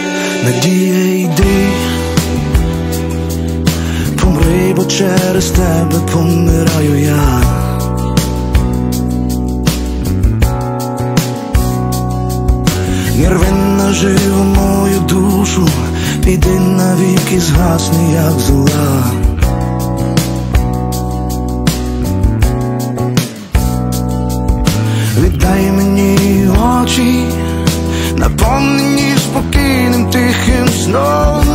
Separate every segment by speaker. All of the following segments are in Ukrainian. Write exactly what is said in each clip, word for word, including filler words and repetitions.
Speaker 1: Надія, йди, помри, бо через тебе помираю я. Не рви наживо мою душу, піди навіки, згасни, як зола. Віддай мені очі, наповнені спокійним тихим сном.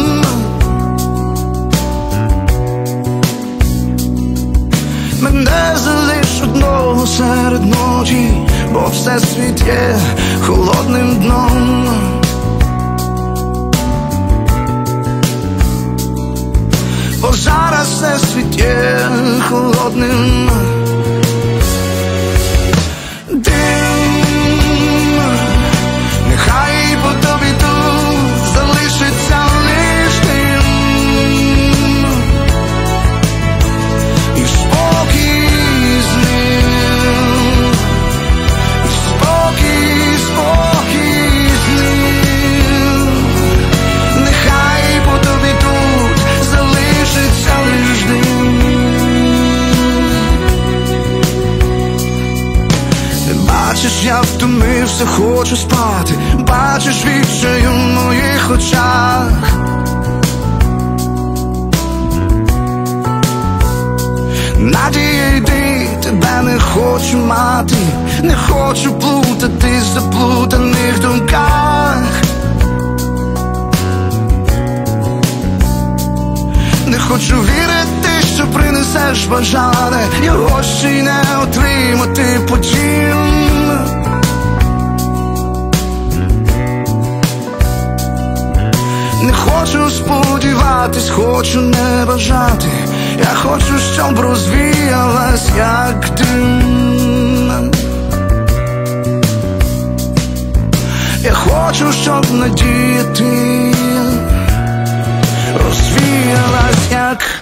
Speaker 1: Мене залиш одного серед ночі, бо всесвіт є холодним дном. Бо зараз всесвіт є холодним. Бачиш, я втомився, хочу спати. Бачиш відчай у моїх очах. Надія, йди, тебе не хочу мати. Не хочу плутати в заплутаних думках. Не хочу вірити, що принесеш бажане, його ще й не отримати потім. Не хочу сподіватись, хочу не бажати. Я хочу, щоб розвіялась, як дим. Я хочу, щоб надія ти розвіялась, як